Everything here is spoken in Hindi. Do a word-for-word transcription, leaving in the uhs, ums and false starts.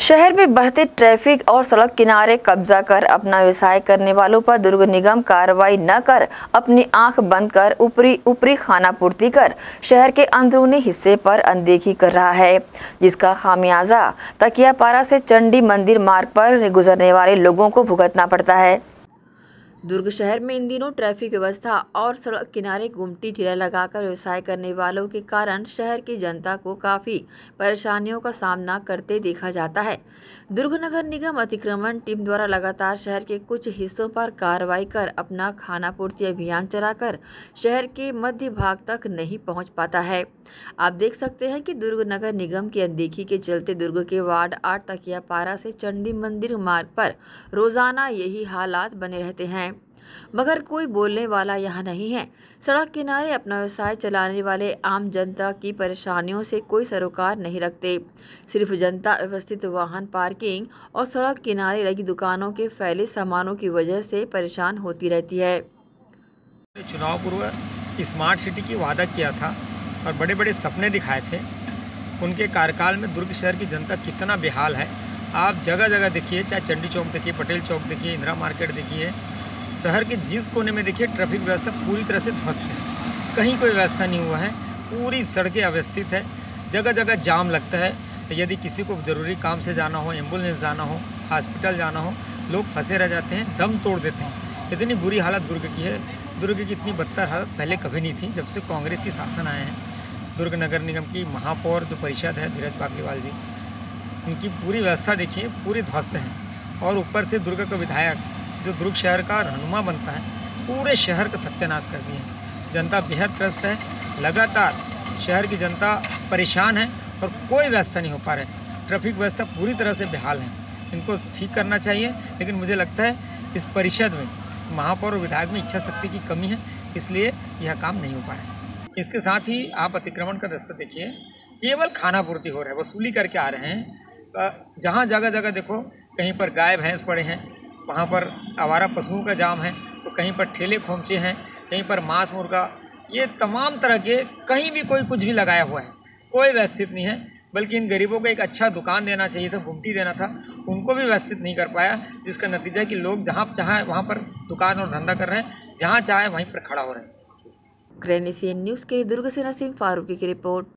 शहर में बढ़ते ट्रैफिक और सड़क किनारे कब्जा कर अपना व्यवसाय करने वालों पर दुर्ग निगम कार्रवाई न कर अपनी आंख बंद कर ऊपरी ऊपरी खानापूर्ति कर शहर के अंदरूनी हिस्से पर अनदेखी कर रहा है, जिसका खामियाजा तकियापारा से चंडी मंदिर मार्ग पर गुजरने वाले लोगों को भुगतना पड़ता है। दुर्ग शहर में इन दिनों ट्रैफिक व्यवस्था और सड़क किनारे गुमटी ठेला लगाकर व्यवसाय करने वालों के कारण शहर की जनता को काफ़ी परेशानियों का सामना करते देखा जाता है। दुर्ग नगर निगम अतिक्रमण टीम द्वारा लगातार शहर के कुछ हिस्सों पर कार्रवाई कर अपना खानापूर्ति अभियान चलाकर शहर के मध्य भाग तक नहीं पहुंच पाता है। आप देख सकते हैं कि दुर्ग नगर निगम की अनदेखी के चलते दुर्ग के वार्ड आठ तकियापारा से चंडी मंदिर मार्ग पर रोजाना यही हालात बने रहते हैं, मगर कोई बोलने वाला यहाँ नहीं है। सड़क किनारे अपना व्यवसाय चलाने वाले आम जनता की परेशानियों से कोई सरोकार नहीं रखते। सिर्फ जनता व्यवस्थित वाहन पार्किंग और सड़क किनारे लगी दुकानों के फैले सामानों की वजह से परेशान होती रहती है। चुनाव पूर्व स्मार्ट सिटी की वादा किया था और बड़े बड़े सपने दिखाए थे। उनके कार्यकाल में दुर्ग शहर की जनता कितना बेहाल है। आप जगह जगह देखिए, चाहे चंडी चौक देखिए, पटेल चौक देखिए, इंदिरा मार्केट देखिए, शहर के जिस कोने में देखिए ट्रैफिक व्यवस्था पूरी तरह से ध्वस्त है। कहीं कोई व्यवस्था नहीं हुआ है, पूरी सड़कें अव्यवस्थित है, जगह जगह जाम लगता है। तो यदि किसी को ज़रूरी काम से जाना हो, एम्बुलेंस जाना हो, हॉस्पिटल जाना हो, लोग फंसे रह जाते हैं, दम तोड़ देते हैं। इतनी बुरी हालत दुर्ग की है। दुर्ग की इतनी बदतर हालत पहले कभी नहीं थी जब से कांग्रेस की शासन आए हैं। दुर्ग नगर निगम की महापौर जो परिषद है धीरज पागलीवाल जी, उनकी पूरी व्यवस्था देखिए पूरी ध्वस्त है। और ऊपर से दुर्ग का विधायक जो दुर्ग शहर का रहनुमा बनता है, पूरे शहर का सत्यानाश कर दिए। जनता बेहद त्रस्त है। लगातार शहर की जनता परेशान है और कोई व्यवस्था नहीं हो पा रहा है। ट्रैफिक व्यवस्था पूरी तरह से बेहाल है। इनको ठीक करना चाहिए, लेकिन मुझे लगता है इस परिषद में महापौर और विधायक में इच्छा शक्ति की कमी है, इसलिए यह काम नहीं हो पा रहा है। इसके साथ ही आप अतिक्रमण का रास्ता देखिए, केवल खानापूर्ति हो रहा है, वसूली करके आ रहे हैं। जहाँ जगह जगह देखो, कहीं पर गाय भैंस पड़े हैं, वहाँ पर आवारा पशुओं का जाम है, तो कहीं पर ठेले खोमचे हैं, कहीं पर मांस मुर्गा, ये तमाम तरह के कहीं भी कोई कुछ भी लगाया हुआ है। कोई व्यवस्थित नहीं है। बल्कि इन गरीबों को एक अच्छा दुकान देना चाहिए था, गुमटी देना था, उनको भी व्यवस्थित नहीं कर पाया, जिसका नतीजा है कि लोग जहाँ चाहे वहाँ पर दुकान और धंधा कर रहे हैं, जहाँ चाहे वहीं पर खड़ा हो रहे हैं। ग्रेन एशियन न्यूज़ के लिए दुर्ग से नसीम फारूकी की रिपोर्ट।